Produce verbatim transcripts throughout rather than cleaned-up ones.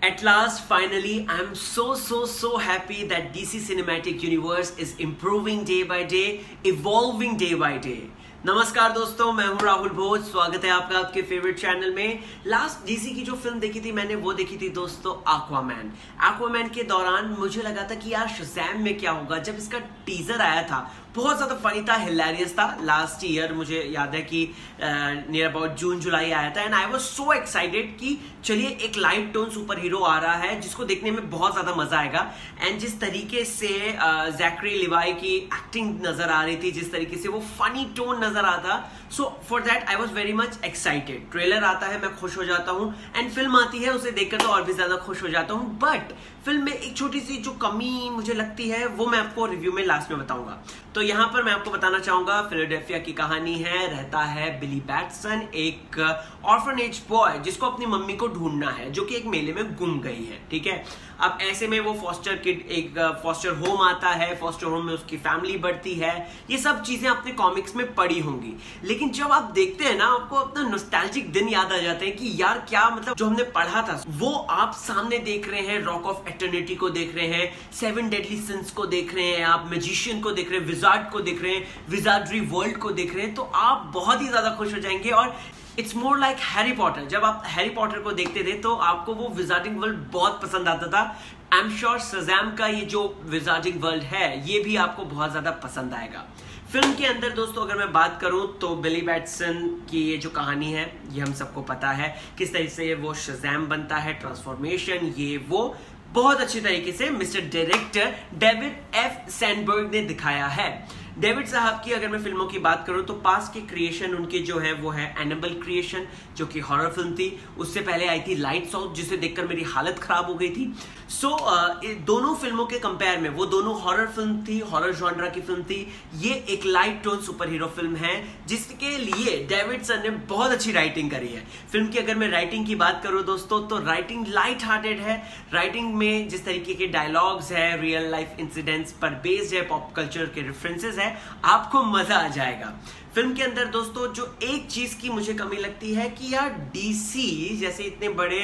At last, finally, I'm so so so happy that D C Cinematic Universe is improving day by day, evolving day by day. नमस्कार दोस्तों, मैं हूं राहुल भोज। स्वागत है आपका आपके फेवरेट चैनल में। लास्ट डीसी की जो फिल्म देखी थी मैंने, वो देखी थी दोस्तों एक्वामैन। एक्वामैन के दौरान मुझे लगा था कि यार शज़ैम में क्या होगा। जब इसका टीजर आया था बहुत ज्यादा फनी था, हिलेरियस था। लास्ट ईयर मुझे याद है कि नियर अबाउट जून जुलाई आया था and I was so excited कि चलिए एक लाइट टोन सुपर हीरो आ रहा है जिसको देखने में बहुत ज्यादा मजा आएगा। एंड जिस तरीके से जैकरी लिवाई की एक्टिंग नजर आ रही थी, जिस तरीके से वो फनी टोन नजर आता, so for that I was very much excited. Trailer आता है, मैं खुश हो जाता हूँ एंड फिल्म आती है, उसे देखकर तो और भी ज्यादा खुश हो जाता हूँ। बट फिल्म में एक छोटी सी जो कमी मुझे लगती है वो मैं आपको रिव्यू में लास्ट में बताऊंगा। तो यहाँ पर मैं आपको बताना चाहूंगा, फिलाडेल्फिया की कहानी है। रहता है बिली बैटसन, एक ऑर्फनेज बॉय जिसको अपनी मम्मी को ढूंढना है, जो कि एक मेले में गुम गई है। ठीक है, अब ऐसे में वो फॉस्टर किड, एक फॉस्टर होम आता है। फॉस्टर होम में उसकी फैमिली बढ़ती है। ये सब चीजें आपने कॉमिक्स में पढ़ी होंगी, लेकिन जब आप देखते हैं ना, आपको अपना नॉस्टैल्जिक दिन याद आ जाते हैं कि यार क्या मतलब जो हमने पढ़ा था वो आप सामने देख रहे हैं। रॉक ऑफ एटर्निटी को देख रहे हैं, सेवन डेडली सिंस को देख रहे हैं, आप मैजिशियन को देख रहे हैं, विजार्ड को देख रहे हैं, विजार्डरी वर्ल्ड को देख रहे हैं, तो आप बहुत ही ज्यादा खुश हो जाएंगे। और it's more like Harry Potter. जब आप हैरी पॉटर को देखते थे तो आपको वो विजार्डिंग वर्ल्ड बहुत पसंद आता था। आई एम श्योर शज़ैम का ये जो विजार्डिंग वर्ल्ड है ये भी आपको बहुत ज्यादा पसंद आएगा। फिल्म के अंदर दोस्तों अगर मैं बात करूं तो बिली बैटसन की ये जो कहानी है ये हम सबको पता है, किस तरह से वो शज़ैम बनता है, ट्रांसफॉर्मेशन, ये वो बहुत अच्छी तरीके से mister director David F Sandberg ने दिखाया है। डेविड साहब की अगर मैं फिल्मों की बात करूं तो पास के क्रिएशन उनके जो है वो है एनाबेल क्रिएशन, जो कि हॉरर फिल्म थी। उससे पहले आई थी लाइट्स आउट, जिसे देखकर मेरी हालत खराब हो गई थी। सो so, uh, दोनों फिल्मों के कंपेयर में, वो दोनों हॉरर फिल्म थी, हॉरर जॉनरा की फिल्म थी। ये एक light tone super hero film है जिसके लिए डेविडसन ने बहुत अच्छी राइटिंग करी है। फिल्म की अगर मैं राइटिंग की बात करूं दोस्तों तो राइटिंग लाइट हार्टेड है। राइटिंग में जिस तरीके के डायलॉग्स है, रियल लाइफ इंसिडेंट्स पर बेस्ड है, पॉप कल्चर के रेफरेंसेस है, आपको मजा आ जाएगा। फिल्म के अंदर दोस्तों जो एक चीज की मुझे कमी लगती है कि यार डीसी जैसे इतने बड़े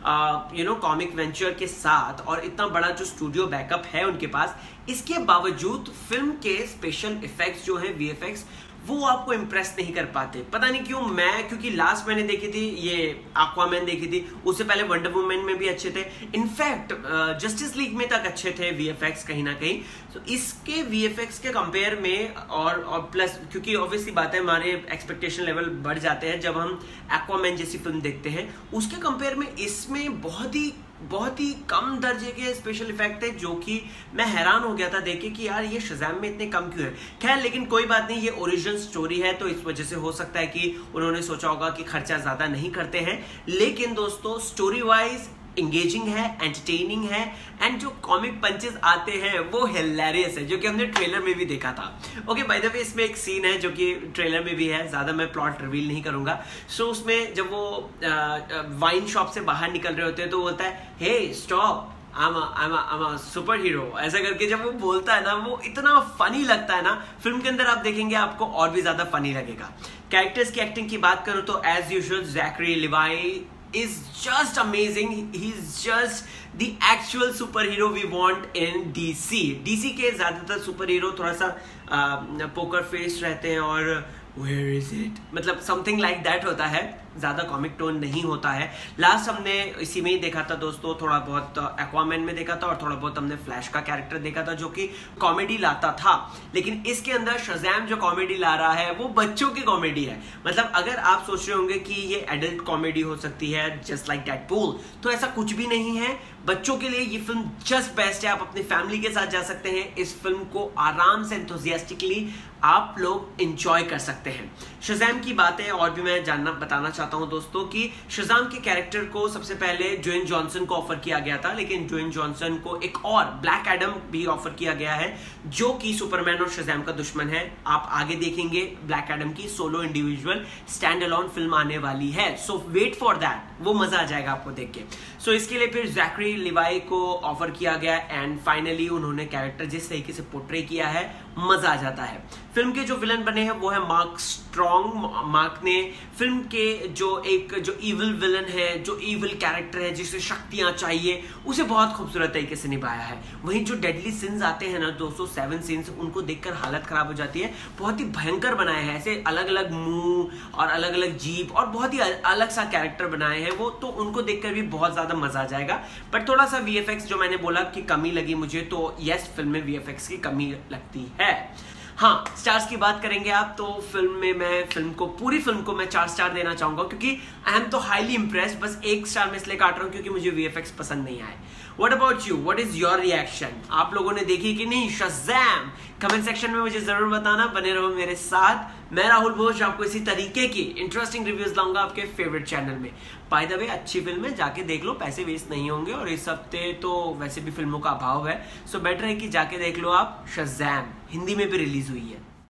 यू नो कॉमिक वेंचर के साथ और इतना बड़ा जो स्टूडियो बैकअप है उनके पास, इसके बावजूद फिल्म के स्पेशल इफेक्ट्स जो है, वीएफएक्स, वो आपको इंप्रेस नहीं कर पाते। पता नहीं क्यों। मैं क्योंकि लास्ट मैंने देखी थी ये एक्वामैन देखी थी, उससे पहले वंडर वुमन में भी अच्छे थे, इनफैक्ट जस्टिस लीग में तक अच्छे थे वीएफएक्स कहीं ना कहीं। तो इसके वीएफएक्स के कंपेयर में और, और प्लस क्योंकि ऑब्वियसली बात है हमारे एक्सपेक्टेशन लेवल बढ़ जाते हैं जब हम एक्वामैन जैसी फिल्म देखते हैं, उसके कंपेयर में इसमें बहुत ही बहुत ही कम दर्जे के स्पेशल इफेक्ट थे, जो कि मैं हैरान हो गया था देख के कि यार ये शज़ैम में इतने कम क्यों है। खैर, लेकिन कोई बात नहीं, ये ओरिजिनल स्टोरी है तो इस वजह से हो सकता है कि उन्होंने सोचा होगा कि खर्चा ज्यादा नहीं करते हैं। लेकिन दोस्तों स्टोरी वाइज इंगेजिंग है, एंटरटेनिंग है एंड जो कॉमिक पंचेस आते हैं वो हिलेरियस है, जो कि हमने ट्रेलर में भी देखा था। ओके, बाय द वे इसमें एक सीन है जो कि ट्रेलर में भी है, ज्यादा मैं प्लॉट रिवील नहीं करूंगा। सो so, उसमें जब वो वाइन शॉप से बाहर निकल रहे होते हैं तो वो होता है, hey stop, I'm a, I'm a, I'm a super hero, ऐसा करके जब वो बोलता है ना, वो इतना फनी लगता है ना। फिल्म के अंदर आप देखेंगे आपको और भी ज्यादा फनी लगेगा। कैरेक्टर्स की एक्टिंग की बात करूं तो as usual Zachary Levi is just amazing. He's just the actual superhero we want in D C. D C के ज्यादातर सुपर हीरो थोड़ा सा पोकर फेस रहते हैं और where is it, मतलब समथिंग लाइक दैट होता है, ज्यादा कॉमिक टोन नहीं होता है। लास्ट हमने इसी में ही देखा था दोस्तों, थोड़ा बहुत एक्वामैन में देखा था और थोड़ा बहुत हमने फ्लैश का कैरेक्टर देखा था जो कि कॉमेडी लाता था। लेकिन इसके अंदर शज़ैम जो कॉमेडी ला रहा है वो बच्चों की कॉमेडी है। मतलब अगर आप सोच रहे होंगे कि ये एडल्ट कॉमेडी हो सकती है जस्ट लाइक डेडपूल, तो ऐसा कुछ भी नहीं है। बच्चों के लिए ये फिल्म जस्ट बेस्ट है। आप अपनी फैमिली के साथ जा सकते हैं, इस फिल्म को आराम से एंथुसियास्टिकली आप लोग एंजॉय कर सकते हैं। शज़ैम की बातें और भी मैं जानना बताना चाहता हूं दोस्तों कि शज़ैम के कैरेक्टर को सबसे पहले ड्वेन जॉनसन को ऑफर किया गया था, लेकिन ड्वेन जॉनसन को एक और ब्लैक एडम भी ऑफर किया गया है जो कि सुपरमैन और शज़ैम का दुश्मन है। आप आगे देखेंगे ब्लैक एडम की solo individual stand alone film आने वाली है। सो वेट फॉर दैट, वो मजा आ जाएगा आपको देख के। सो so, इसके लिए फिर जैकरी लिवाई को ऑफर किया गया एंड फाइनली उन्होंने कैरेक्टर जिस तरीके से पोर्ट्रे किया है, मजा आ जाता है। फिल्म के जो विलन बने हैं वो है मार्क स्ट्रॉन्ग। मार्क ने फिल्म के जो एक जो इविल विलन है, जो इविल कैरेक्टर है जिसे शक्तियां चाहिए, उसे बहुत खूबसूरत तरीके से निभाया है। वहीं जो डेडली सिंस आते हैं ना दोस्तों, सेवन सिंस, उनको देखकर हालत खराब हो जाती है। बहुत ही भयंकर बनाए हैं, ऐसे अलग अलग मुंह और अलग अलग जीभ और बहुत ही अलग सा कैरेक्टर बनाए हैं वो, तो उनको देखकर भी बहुत ज्यादा मजा आ जाएगा। बट थोड़ा सा वीएफएक्स जो मैंने बोला कि कमी लगी मुझे, तो यस फिल्म में वीएफएक्स की कमी लगती है। हाँ, स्टार्स की बात करेंगे आप तो फिल्म में मैं फिल्म को पूरी फिल्म को मैं चार स्टार देना चाहूंगा, क्योंकि आई एम तो हाईली इंप्रेस्ड। बस एक स्टार में इसलिए काट रहा हूं क्योंकि मुझे वीएफएक्स पसंद नहीं आए। What about you, what is your reaction? आप लोगों ने देखी कि नहीं शज़ैम? कमेंट सेक्शन में मुझे जरूर बताना। बने रहो मेरे साथ। मैं राहुल भोज आपको इसी तरीके की इंटरेस्टिंग रिव्यूज लाऊंगा आपके फेवरेट चैनल में। बाय द वे, अच्छी फिल्म है, जाके देख लो, पैसे वेस्ट नहीं होंगे। और इस हफ्ते तो वैसे भी फिल्मों का अभाव है, सो बेटर है कि जाके देख लो आप। शज़ैम हिंदी में भी रिलीज हुई है।